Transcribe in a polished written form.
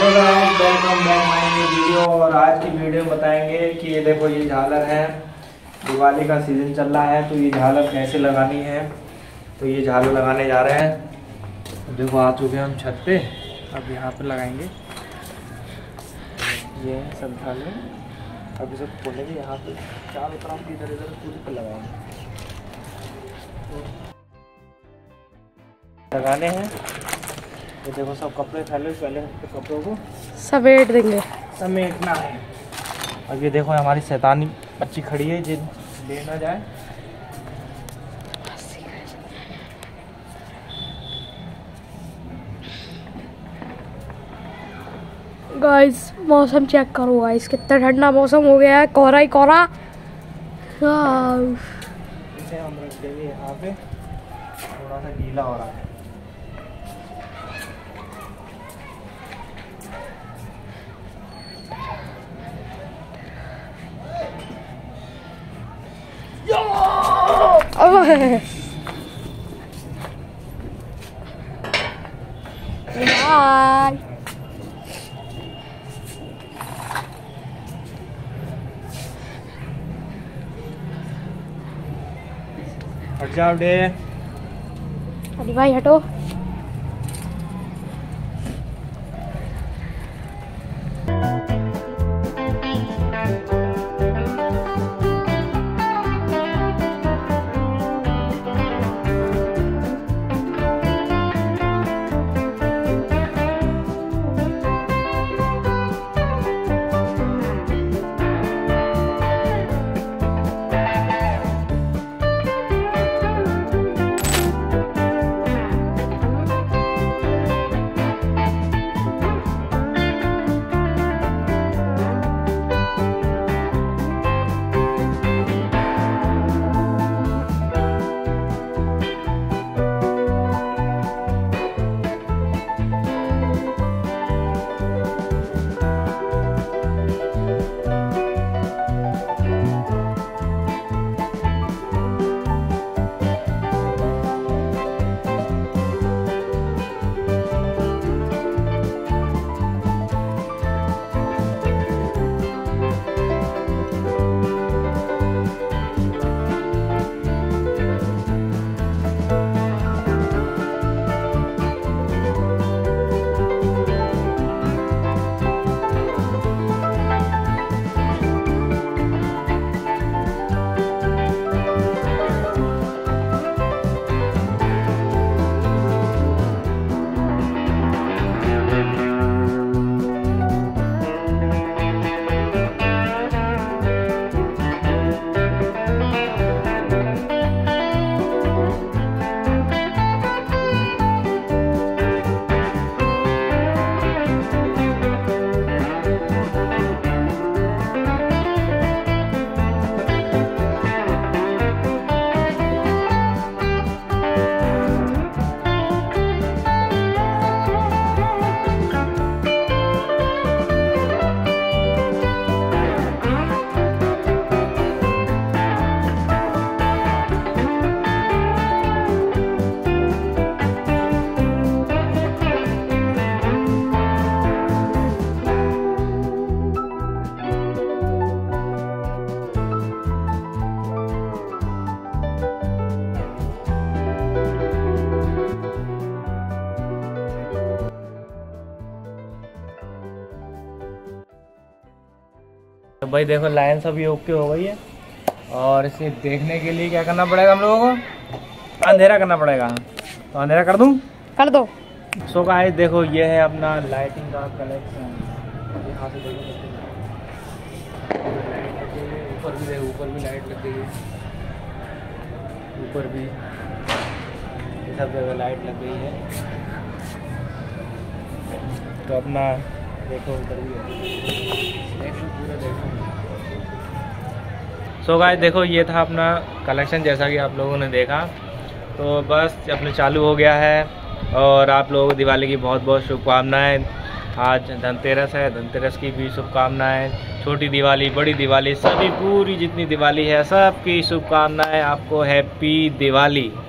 Hello guys, welcome back my new video. और आज की वीडियो में बताएंगे कि ये देखो ये झालर है, दिवाली का सीज़न चल रहा है तो ये झालर कैसे लगानी है। तो ये झालर लगाने जा रहे हैं। देखो आ चुके हैं हम छत पे, अब यहाँ पे लगाएंगे। ये सब झालर अभी सब खोलेंगे, यहाँ पे चारों तरफ इधर इधर पूरी पे लगाएंगे। लगाने हैं। ये देखो सब कपड़े फैले, पहले कपड़ों को समेट देंगे, समेटना है। अब ये देखो हमारी शैतानी बच्ची खड़ी है, जिन ले ना जाए। गाइस मौसम चेक करो गाइस, कितना ठंडा मौसम हो गया है, कोहरा ही कोहरा। इसे हम रख देंगे यहाँ पे, थोड़ा सा गीला हो रहा है। बाय। हट जाओ डे। अरे भाई हटो। तो भाई देखो लाइन सब ये ओके हो गई है। और इसे देखने के लिए क्या करना पड़ेगा हम लोगों को? अंधेरा करना पड़ेगा। तो अंधेरा कर दूं? कर दो। सो गाइस देखो ये है अपना लाइटिंग का कलेक्शन। यहाँ से देखो ऊपर भी देखो, ऊपर भी लाइट लग गई है, ऊपर भी ये सब जगह लाइट लग गई है। तो अपना देखो उधर भी देखो, पूरा देखो। सो गाइस देखो ये था अपना कलेक्शन, जैसा कि आप लोगों ने देखा। तो बस अपने चालू हो गया है। और आप लोगों को दिवाली की बहुत बहुत शुभकामनाएं। आज धनतेरस है, धनतेरस की भी शुभकामनाएं। छोटी दिवाली, बड़ी दिवाली, सभी पूरी जितनी दिवाली है सबकी शुभकामनाएं। आपको हैप्पी दिवाली।